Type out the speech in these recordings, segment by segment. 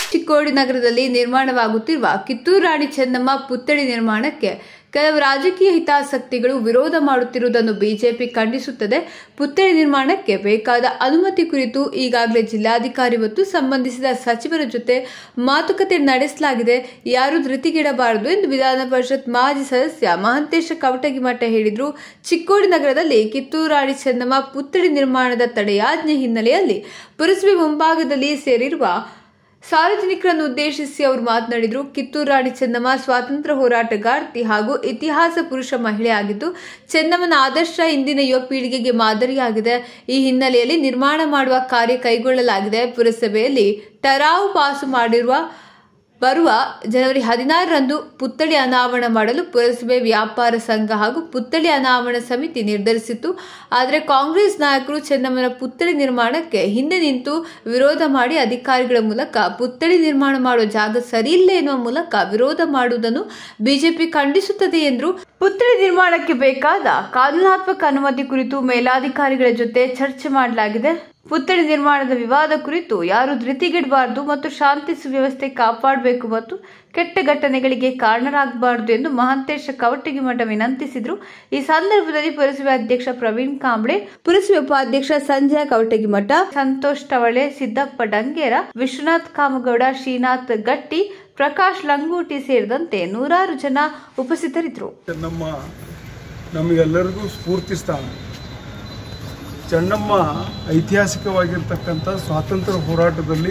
ಚಿಕ್ಕೋಡಿ ನಗರದಲ್ಲಿ ನಿರ್ಮಾಣವಾಗುತ್ತಿರುವ ಕಿತ್ತೂರು ರಾಣಿ ಚೆನ್ನಮ್ಮ ಪುತ್ಥಳಿ ನಿರ್ಮಾಣಕ್ಕೆ ಕೆಲವು ರಾಜಕೀಯ ಹಿತಾಸಕ್ತಿಗಳು ವಿರೋಧ ಮಾಡುತ್ತಿರುವುದನ್ನು ಬಿಜೆಪಿ ಖಂಡಿಸುತ್ತದೆ. ಪುತ್ಥಳಿ ನಿರ್ಮಾಣಕ್ಕೆ ಬೇಕಾದ ಅನುಮತಿ ಕುರಿತು ಈಗಾಗಲೇ ಜಿಲ್ಲಾಧಿಕಾರಿ ಮತ್ತು ಸಂಬಂಧಿಸಿದ ಸಚಿವರ ಜೊತೆ ಮಾತುಕತೆ ನಡೆಸಲಾಗಿದೆ. ಯಾರೂ ಧೃತಿಗೆಡಬಾರದು ಎಂದು ವಿಧಾನ ಪರಿಷತ್ ಮಾಜಿ ಸದಸ್ಯ ಮಹಂತೇಶ ಕವಟಗಿಮಠ ಹೇಳಿದರು. ಚಿಕ್ಕೋಡಿ ನಗರದಲ್ಲಿ ಕಿತ್ತೂರು ರಾಣಿ ಚೆನ್ನಮ್ಮ ಪುತ್ಥಳಿ ನಿರ್ಮಾಣದ ತಡೆಯಾಜ್ಞೆ ಹಿನ್ನೆಲೆಯಲ್ಲಿ ಪುರಸಭೆ ಮುಂಭಾಗದಲ್ಲಿ ಸೇರಿರುವ ಸಾರ್ವಜನಿಕರನ್ನು ಉದ್ದೇಶಿಸಿ ಅವರು ಮಾತನಾಡಿದರು. ಕಿತ್ತೂರು ರಾಣಿ ಚೆನ್ನಮ್ಮ ಸ್ವಾತಂತ್ರ್ಯ ಹೋರಾಟಗಾರ್ತಿ ಹಾಗೂ ಇತಿಹಾಸ ಪುರುಷ ಮಹಿಳೆಯಾಗಿದ್ದು, ಚೆನ್ನಮ್ಮನ ಆದರ್ಶ ಇಂದಿನ ಯುವ ಪೀಳಿಗೆಗೆ ಮಾದರಿಯಾಗಿದೆ. ಈ ಹಿನ್ನೆಲೆಯಲ್ಲಿ ನಿರ್ಮಾಣ ಮಾಡುವ ಕಾರ್ಯ ಕೈಗೊಳ್ಳಲಾಗಿದೆ. ಪುರಸಭೆಯಲ್ಲಿ ಟರಾವು ಪಾಸು ಮಾಡಿರುವ ಬರುವ ಜನವರಿ 16ರಂದು ಪುತ್ಥಳಿ ಅನಾವರಣ ಮಾಡಲು ಪುರಸಭೆ ವ್ಯಾಪಾರ ಸಂಘ ಹಾಗೂ ಪುತ್ಥಳಿ ಅನಾವರಣ ಸಮಿತಿ ನಿರ್ಧರಿಸಿತ್ತು. ಆದರೆ ಕಾಂಗ್ರೆಸ್ ನಾಯಕರು ಚೆನ್ನಮ್ಮನ ಪುತ್ಥಳಿ ನಿರ್ಮಾಣಕ್ಕೆ ಹಿಂದೆ ನಿಂತು ವಿರೋಧ ಮಾಡಿ ಅಧಿಕಾರಿಗಳ ಮೂಲಕ ಪುತ್ಥಳಿ ನಿರ್ಮಾಣ ಮಾಡುವ ಜಾಗ ಸರಿಯಿಲ್ಲ ಎನ್ನುವ ಮೂಲಕ ವಿರೋಧ ಮಾಡುವುದನ್ನು ಬಿಜೆಪಿ ಖಂಡಿಸುತ್ತದೆ ಎಂದರು. ಪುತ್ಥಳಿ ನಿರ್ಮಾಣಕ್ಕೆ ಬೇಕಾದ ಕಾನೂನಾತ್ಮಕ ಅನುಮತಿ ಕುರಿತು ಮೇಲಾಧಿಕಾರಿಗಳ ಜೊತೆ ಚರ್ಚೆ ಮಾಡಲಾಗಿದೆ. ಪುತ್ಥಳಿ ನಿರ್ಮಾಣದ ವಿವಾದ ಕುರಿತು ಯಾರು ಧೃತಿಗೆಡಬಾರದು ಮತ್ತು ಶಾಂತಿ ಸುವ್ಯವಸ್ಥೆ ಕಾಪಾಡಬೇಕು ಮತ್ತು ಕೆಟ್ಟ ಘಟನೆಗಳಿಗೆ ಕಾರಣರಾಗಬಾರದು ಎಂದು ಮಹಂತೇಶ ಕವಟಗಿಮಠ ವಿನಂತಿಸಿದರು. ಈ ಸಂದರ್ಭದಲ್ಲಿ ಪುರಸಭೆ ಅಧ್ಯಕ್ಷ ಪ್ರವೀಣ್ ಕಾಂಬ್ಳೆ, ಪುರಸಭೆ ಉಪಾಧ್ಯಕ್ಷ ಸಂಜಯ ಕವಟಗಿಮಠ, ಸಂತೋಷ್ ಟವಳೆ, ಸಿದ್ದಪ್ಪ ಡಂಗೇರ, ವಿಶ್ವನಾಥ್ ಕಾಮಗೌಡ, ಶ್ರೀನಾಥ್ ಗಟ್ಟಿ, ಪ್ರಕಾಶ್ ಲಂಗೋಟಿ ಸೇರಿದಂತೆ ನೂರಾರು ಜನ ಉಪಸ್ಥಿತರಿದ್ದರು. ನಮಗೆಲ್ಲರಿಗೂ ಸ್ಫೂರ್ತಿ ಸ್ಥಾನ. ಚೆನ್ನಮ್ಮ ಐತಿಹಾಸಿಕವಾಗಿರ್ತಕ್ಕಂಥ ಸ್ವಾತಂತ್ರ್ಯ ಹೋರಾಟದಲ್ಲಿ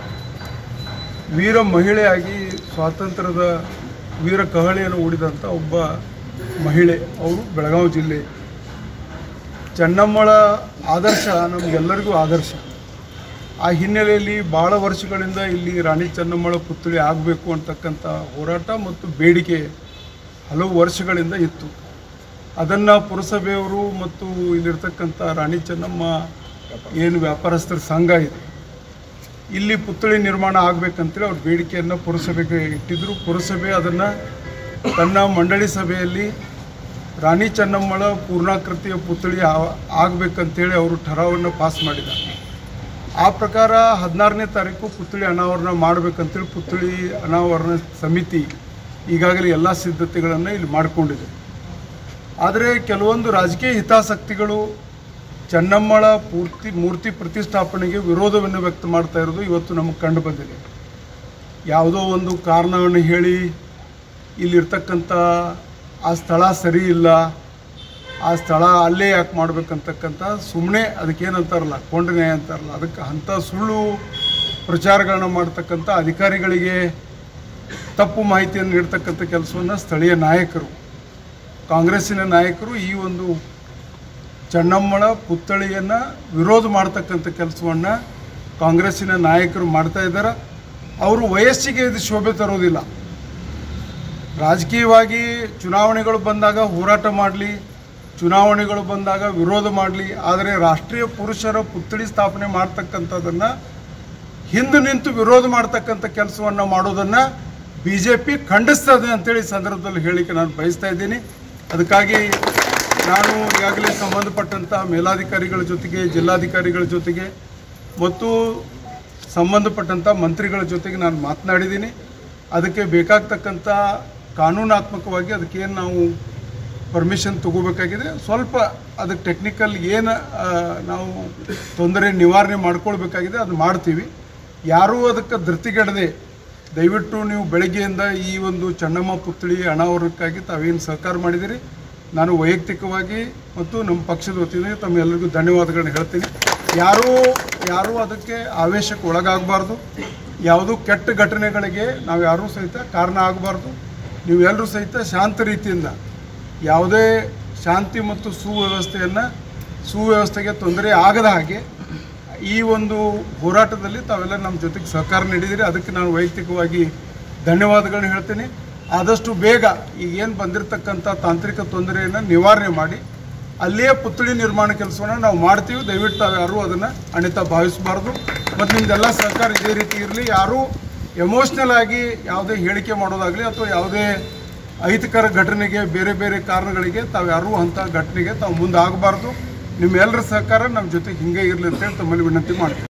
ವೀರ ಮಹಿಳೆಯಾಗಿ ಸ್ವಾತಂತ್ರ್ಯದ ವೀರ ಕಹಳೆಯನ್ನು ಊಡಿದಂಥ ಒಬ್ಬ ಮಹಿಳೆ. ಅವರು ಬೆಳಗಾವಿ ಜಿಲ್ಲೆ. ಚೆನ್ನಮ್ಮಳ ಆದರ್ಶ ನಮಗೆಲ್ಲರಿಗೂ ಆದರ್ಶ. ಆ ಹಿನ್ನೆಲೆಯಲ್ಲಿ ಭಾಳ ವರ್ಷಗಳಿಂದ ಇಲ್ಲಿ ರಾಣಿ ಚೆನ್ನಮ್ಮಳ ಪುತ್ಥಳಿ ಆಗಬೇಕು ಅಂತಕ್ಕಂಥ ಹೋರಾಟ ಮತ್ತು ಬೇಡಿಕೆ ಹಲವು ವರ್ಷಗಳಿಂದ ಇತ್ತು. ಅದನ್ನು ಪುರಸಭೆಯವರು ಮತ್ತು ಇಲ್ಲಿರ್ತಕ್ಕಂಥ ರಾಣಿ ಚೆನ್ನಮ್ಮ ಏನು ವ್ಯಾಪಾರಸ್ಥರ ಸಂಘ ಇದೆ, ಇಲ್ಲಿ ಪುತ್ಥಳಿ ನಿರ್ಮಾಣ ಆಗಬೇಕಂತೇಳಿ ಅವ್ರ ಬೇಡಿಕೆಯನ್ನು ಪುರಸಭೆಗೆ ಇಟ್ಟಿದ್ದರು. ಪುರಸಭೆ ಅದನ್ನು ತನ್ನ ಮಂಡಳಿ ಸಭೆಯಲ್ಲಿ ರಾಣಿ ಚೆನ್ನಮ್ಮಳ ಪೂರ್ಣಾಕೃತಿಯ ಪುತ್ಥಳಿ ಆಗಬೇಕಂತೇಳಿ ಅವರು ಠರಾವನ್ನು ಪಾಸ್ ಮಾಡಿದ್ದಾರೆ. ಆ ಪ್ರಕಾರ 16ನೇ ತಾರೀಕು ಪುತ್ಥಳಿ ಅನಾವರಣ ಮಾಡಬೇಕಂತೇಳಿ ಪುತ್ಥಳಿ ಅನಾವರಣ ಸಮಿತಿ ಈಗಾಗಲೇ ಎಲ್ಲ ಸಿದ್ಧತೆಗಳನ್ನು ಇಲ್ಲಿ ಮಾಡಿಕೊಂಡಿದೆ. ಆದರೆ ಕೆಲವೊಂದು ರಾಜಕೀಯ ಹಿತಾಸಕ್ತಿಗಳು ಚೆನ್ನಮ್ಮಳ ಮೂರ್ತಿ ಪ್ರತಿಷ್ಠಾಪನೆಗೆ ವಿರೋಧವನ್ನು ವ್ಯಕ್ತ ಮಾಡ್ತಾ ಇರೋದು ಇವತ್ತು ನಮಗೆ ಕಂಡು ಬಂದಿದೆ. ಯಾವುದೋ ಒಂದು ಕಾರಣವನ್ನು ಹೇಳಿ ಇಲ್ಲಿರ್ತಕ್ಕಂಥ ಆ ಸ್ಥಳ ಸರಿ ಇಲ್ಲ, ಆ ಸ್ಥಳ ಅಲ್ಲೇ ಯಾಕೆ ಮಾಡಬೇಕಂತಕ್ಕಂಥ ಸುಮ್ಮನೆ ಅದಕ್ಕೇನಂತಾರಲ್ಲ ಕೊಂಡ ನ್ಯಾಯ ಅಂತಾರಲ್ಲ, ಅದಕ್ಕೆ ಅಂಥ ಸುಳ್ಳು ಪ್ರಚಾರಗಳನ್ನ ಮಾಡ್ತಕ್ಕಂಥ ಅಧಿಕಾರಿಗಳಿಗೆ ತಪ್ಪು ಮಾಹಿತಿಯನ್ನು ನೀಡ್ತಕ್ಕಂಥ ಕೆಲಸವನ್ನು ಸ್ಥಳೀಯ ನಾಯಕರು, ಕಾಂಗ್ರೆಸ್ಸಿನ ನಾಯಕರು ಈ ಒಂದು ಚೆನ್ನಮ್ಮಳ ಪುತ್ಥಳಿಯನ್ನು ವಿರೋಧ ಮಾಡ್ತಕ್ಕಂಥ ಕೆಲಸವನ್ನು ಕಾಂಗ್ರೆಸ್ಸಿನ ನಾಯಕರು ಮಾಡ್ತಾ ಇದ್ದಾರೆ. ಅವರು ವಯಸ್ಸಿಗೆ ಇದು ಶೋಭೆ ತರೋದಿಲ್ಲ. ರಾಜಕೀಯವಾಗಿ ಚುನಾವಣೆಗಳು ಬಂದಾಗ ಹೋರಾಟ ಮಾಡಲಿ, ಚುನಾವಣೆಗಳು ಬಂದಾಗ ವಿರೋಧ ಮಾಡಲಿ, ಆದರೆ ರಾಷ್ಟ್ರೀಯ ಪುರುಷರ ಪುತ್ಥಳಿ ಸ್ಥಾಪನೆ ಮಾಡ್ತಕ್ಕಂಥದ್ದನ್ನು ಹಿಂದೆ ನಿಂತು ವಿರೋಧ ಮಾಡ್ತಕ್ಕಂಥ ಕೆಲಸವನ್ನು ಮಾಡೋದನ್ನು ಬಿಜೆಪಿ ಖಂಡಿಸ್ತದೆ ಅಂತೇಳಿ ಸಂದರ್ಭದಲ್ಲಿ ಹೇಳಿಕೆ ನಾನು ಬಯಸ್ತಾ ಇದ್ದೀನಿ. ಅದಕ್ಕಾಗಿ ನಾನು ಈಗಾಗಲೇ ಸಂಬಂಧಪಟ್ಟಂಥ ಮೇಲಾಧಿಕಾರಿಗಳ ಜೊತೆಗೆ, ಜಿಲ್ಲಾಧಿಕಾರಿಗಳ ಜೊತೆಗೆ ಮತ್ತು ಸಂಬಂಧಪಟ್ಟಂಥ ಮಂತ್ರಿಗಳ ಜೊತೆಗೆ ನಾನು ಮಾತನಾಡಿದ್ದೀನಿ. ಅದಕ್ಕೆ ಬೇಕಾಗ್ತಕ್ಕಂಥ ಕಾನೂನಾತ್ಮಕವಾಗಿ ಅದಕ್ಕೇನು ನಾವು ಪರ್ಮಿಷನ್ ತಗೋಬೇಕಾಗಿದೆ, ಸ್ವಲ್ಪ ಅದಕ್ಕೆ ಟೆಕ್ನಿಕಲ್ ಏನು ನಾವು ತೊಂದರೆ ನಿವಾರಣೆ ಮಾಡ್ಕೊಳ್ಬೇಕಾಗಿದೆ ಅದು ಮಾಡ್ತೀವಿ. ಯಾರೂ ಅದಕ್ಕೆ ಧೃತಿಗೆಡದೆ ದಯವಿಟ್ಟು ನೀವು ಬೆಳಗ್ಗೆಯಿಂದ ಈ ಒಂದು ಚೆನ್ನಮ್ಮ ಪುತ್ಥಳಿ ಅನಾವರಣಕ್ಕಾಗಿ ತಾವೇನು ಸಹಕಾರ ಮಾಡಿದಿರಿ, ನಾನು ವೈಯಕ್ತಿಕವಾಗಿ ಮತ್ತು ನಮ್ಮ ಪಕ್ಷದ ವತಿಯಿಂದ ತಮ್ಮೆಲ್ಲರಿಗೂ ಧನ್ಯವಾದಗಳನ್ನ ಹೇಳ್ತೀನಿ. ಯಾರೂ ಅದಕ್ಕೆ ಆವೇಶಕ್ಕೆ ಒಳಗಾಗಬಾರ್ದು, ಯಾವುದೂ ಕೆಟ್ಟ ಘಟನೆಗಳಿಗೆ ನಾವು ಯಾರೂ ಸಹಿತ ಕಾರಣ ಆಗಬಾರ್ದು. ನೀವೆಲ್ಲರೂ ಸಹಿತ ಶಾಂತ ರೀತಿಯಿಂದ ಯಾವುದೇ ಶಾಂತಿ ಮತ್ತು ಸುವ್ಯವಸ್ಥೆಗೆ ತೊಂದರೆ ಆಗದ ಹಾಗೆ ಈ ಒಂದು ಹೋರಾಟದಲ್ಲಿ ತಾವೆಲ್ಲ ನಮ್ಮ ಜೊತೆಗೆ ಸಹಕಾರ ನೀಡಿದಿರಿ. ಅದಕ್ಕೆ ನಾನು ವೈಯಕ್ತಿಕವಾಗಿ ಧನ್ಯವಾದಗಳನ್ನ ಹೇಳ್ತೀನಿ. ಆದಷ್ಟು ಬೇಗ ಈಗೇನು ಬಂದಿರತಕ್ಕಂಥ ತಾಂತ್ರಿಕ ತೊಂದರೆಯನ್ನು ನಿವಾರಣೆ ಮಾಡಿ ಅಲ್ಲಿಯೇ ಪುತ್ಥಳಿ ನಿರ್ಮಾಣ ಕೆಲಸವನ್ನು ನಾವು ಮಾಡ್ತೀವಿ. ದಯವಿಟ್ಟು ತಾವು ಯಾರೂ ಅದನ್ನು ಅಣಿತಾ ಭಾವಿಸಬಾರ್ದು ಮತ್ತು ನಿಮ್ಮದೆಲ್ಲ ಸಹಕಾರ ಇದೇ ರೀತಿ ಇರಲಿ. ಯಾರೂ ಎಮೋಷ್ನಲ್ ಆಗಿ ಯಾವುದೇ ಹೇಳಿಕೆ ಮಾಡೋದಾಗಲಿ ಅಥವಾ ಯಾವುದೇ ಅಹಿತಕರ ಘಟನೆಗೆ ಬೇರೆ ಬೇರೆ ಕಾರಣಗಳಿಗೆ ತಾವು ಯಾರೂ ಅಂಥ ಘಟನೆಗೆ ತಾವು ಮುಂದೆ ಆಗಬಾರ್ದು. ನಿಮ್ಮೆಲ್ಲರ ಸಹಕಾರ ನಮ್ಮ ಜೊತೆಗೆ ಹಿಂಗೆ ಇರಲಿ ಅಂತೇಳಿ ತಮ್ಮಲ್ಲಿ ವಿನಂತಿ ಮಾಡ್ತೀವಿ.